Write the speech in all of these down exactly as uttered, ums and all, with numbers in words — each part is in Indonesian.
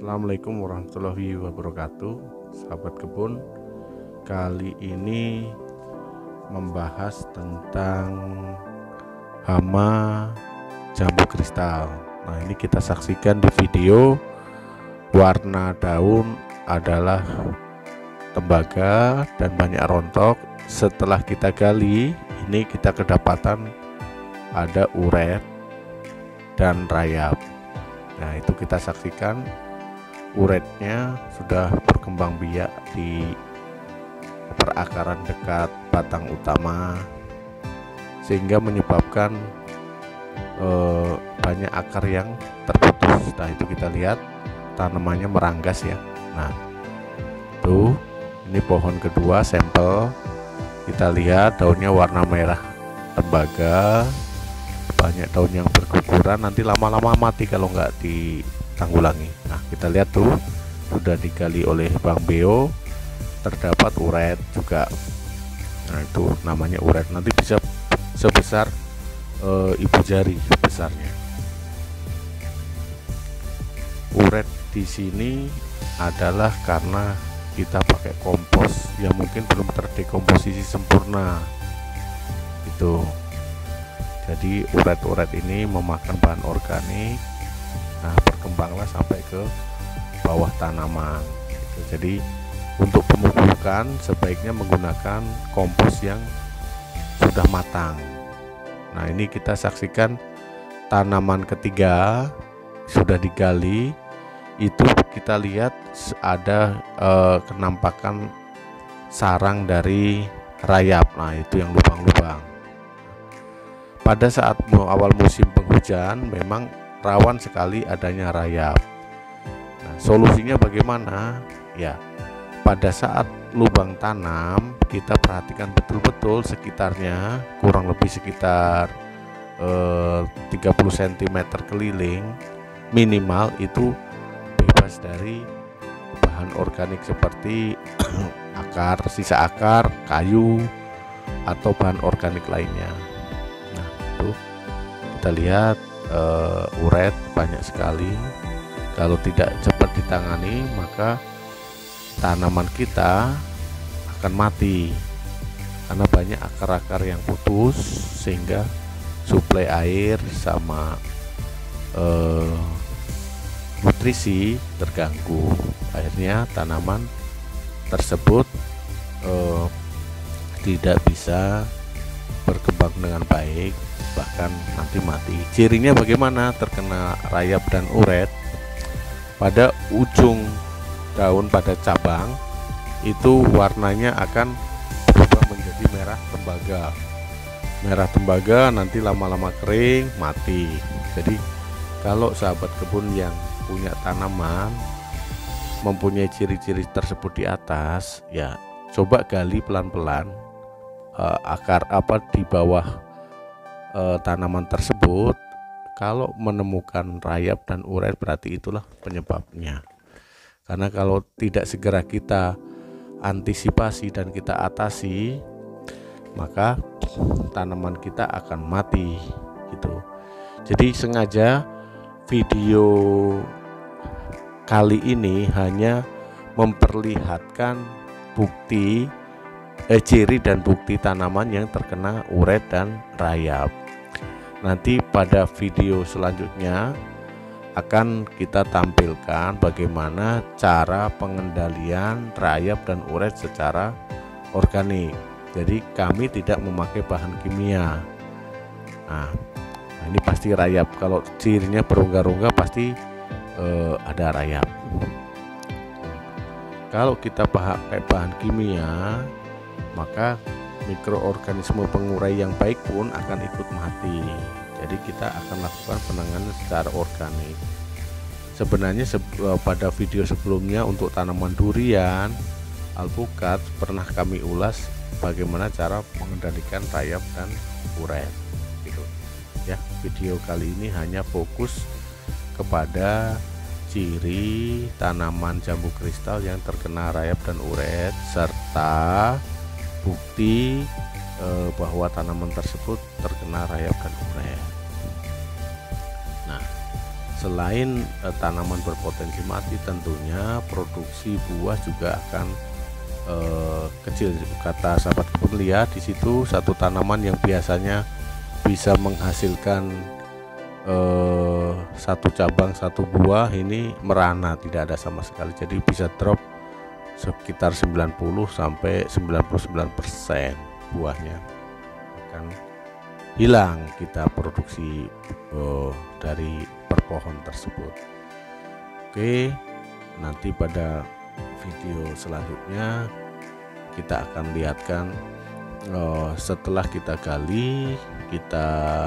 Assalamualaikum warahmatullahi wabarakatuh, sahabat kebun. Kali ini membahas tentang hama jambu kristal. Nah, ini kita saksikan di video. Warna daun adalah tembaga dan banyak rontok. Setelah kita gali, ini kita kedapatan ada uret dan rayap. Nah, itu kita saksikan uretnya sudah berkembang biak di perakaran dekat batang utama, sehingga menyebabkan eh, banyak akar yang terputus. Nah, itu kita lihat tanamannya meranggas ya. Nah, tuh ini pohon kedua sampel, kita lihat daunnya warna merah tembaga, banyak daun yang berguguran, nanti lama-lama mati kalau nggak ditanggulangi. Nah, kita lihat tuh sudah digali oleh Bang Beo, terdapat uret juga. Nah, itu namanya uret, nanti bisa sebesar e, ibu jari besarnya. Uret di sini adalah karena kita pakai kompos yang mungkin belum terdekomposisi sempurna itu. Jadi uret-uret ini memakan bahan organik. Nah, berkembanglah sampai ke bawah tanaman gitu. Jadi untuk pemupukan sebaiknya menggunakan kompos yang sudah matang. Nah, ini kita saksikan tanaman ketiga sudah digali. Itu kita lihat ada eh, kenampakan sarang dari rayap. Nah, itu yang lubang-lubang. Pada saat awal musim penghujan memang rawan sekali adanya rayap. Nah, solusinya bagaimana? Ya, pada saat lubang tanam kita perhatikan betul-betul sekitarnya, kurang lebih sekitar eh, tiga puluh sentimeter keliling minimal, itu bebas dari bahan organik seperti akar, sisa akar, kayu, atau bahan organik lainnya. Kita lihat uh, uret banyak sekali. Kalau tidak cepat ditangani, maka tanaman kita akan mati karena banyak akar-akar yang putus, sehingga suplai air sama uh, nutrisi terganggu. Akhirnya tanaman tersebut uh, tidak bisa berkembang dengan baik, bahkan nanti mati. Cirinya bagaimana terkena rayap dan uret? Pada ujung daun, pada cabang itu warnanya akan berubah menjadi merah tembaga. Merah tembaga nanti lama-lama kering, mati. Jadi kalau sahabat kebun yang punya tanaman mempunyai ciri-ciri tersebut di atas, ya coba gali pelan-pelan uh, akar apa di bawah E, tanaman tersebut. Kalau menemukan rayap dan uret, berarti itulah penyebabnya. Karena kalau tidak segera kita antisipasi dan kita atasi, maka tanaman kita akan mati gitu. Jadi sengaja video kali ini hanya memperlihatkan bukti eh, ciri dan bukti tanaman yang terkena uret dan rayap. Nanti pada video selanjutnya akan kita tampilkan bagaimana cara pengendalian rayap dan uret secara organik. Jadi kami tidak memakai bahan kimia. Nah, ini pasti rayap. Kalau cirinya berongga-rongga pasti eh, ada rayap. Kalau kita pakai bahan kimia, maka mikroorganisme pengurai yang baik pun akan ikut mati. Jadi kita akan lakukan penanganan secara organik. Sebenarnya se pada video sebelumnya untuk tanaman durian, alpukat, pernah kami ulas bagaimana cara mengendalikan rayap dan uret gitu. Ya, video kali ini hanya fokus kepada ciri tanaman jambu kristal yang terkena rayap dan uret, serta bukti eh, bahwa tanaman tersebut terkena rayap dan uret. Nah, selain eh, tanaman berpotensi mati, tentunya produksi buah juga akan eh, kecil. Kata sahabat kebun, lihat di situ satu tanaman yang biasanya bisa menghasilkan eh, satu cabang satu buah, ini merana, tidak ada sama sekali. Jadi bisa drop sekitar sembilan puluh sampai sembilan puluh sembilan persen buahnya akan hilang kita produksi eh, dari per pohon tersebut. Oke, nanti pada video selanjutnya kita akan lihatkan eh, setelah kita gali, kita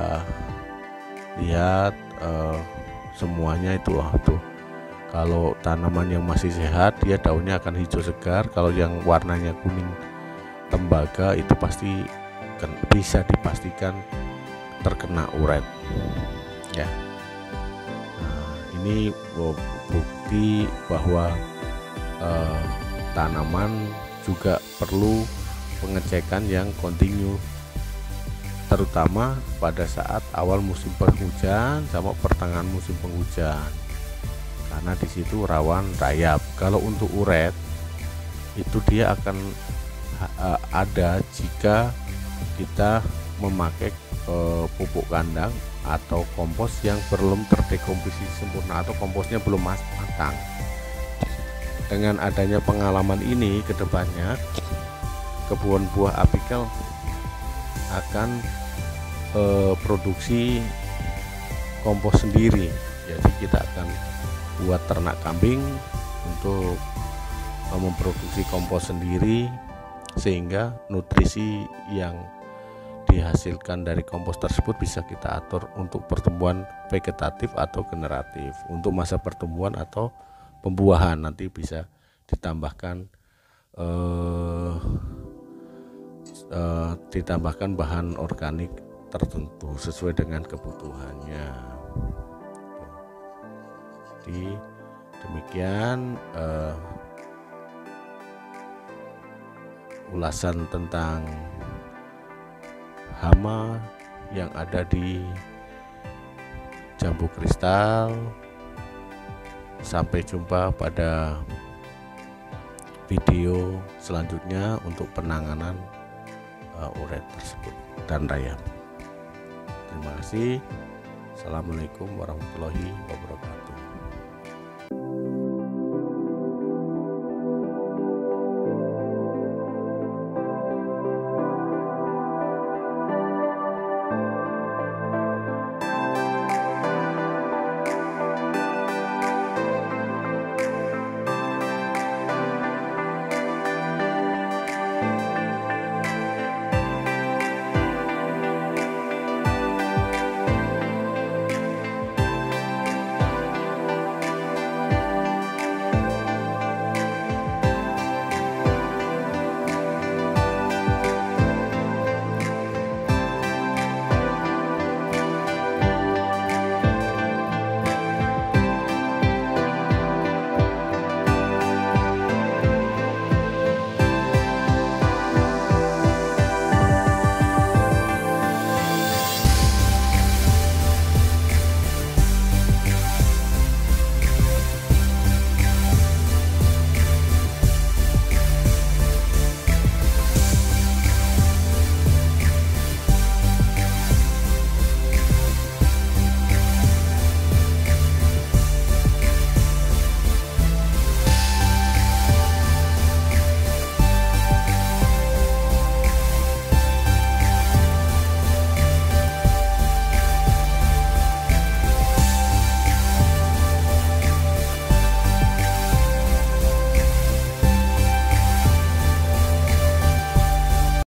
lihat eh, semuanya itu ah, tuh. Kalau tanaman yang masih sehat, dia daunnya akan hijau segar. Kalau yang warnanya kuning tembaga, itu pasti kan bisa dipastikan terkena uret ya. Nah, ini bukti bahwa eh, tanaman juga perlu pengecekan yang kontinu, terutama pada saat awal musim penghujan sama pertengahan musim penghujan, karena di situ rawan rayap. Kalau untuk uret itu dia akan uh, ada jika kita memakai uh, pupuk kandang atau kompos yang belum terdekomposisi sempurna atau komposnya belum matang. Dengan adanya pengalaman ini, kedepannya kebun buah apikel akan uh, produksi kompos sendiri. Jadi kita akan buat ternak kambing untuk memproduksi kompos sendiri, sehingga nutrisi yang dihasilkan dari kompos tersebut bisa kita atur untuk pertumbuhan vegetatif atau generatif. Untuk masa pertumbuhan atau pembuahan nanti bisa ditambahkan eh, eh, ditambahkan bahan organik tertentu sesuai dengan kebutuhannya. Jadi demikian uh, ulasan tentang hama yang ada di jambu kristal. Sampai jumpa pada video selanjutnya untuk penanganan uh, uret tersebut dan rayap. Terima kasih. Assalamualaikum warahmatullahi wabarakatuh.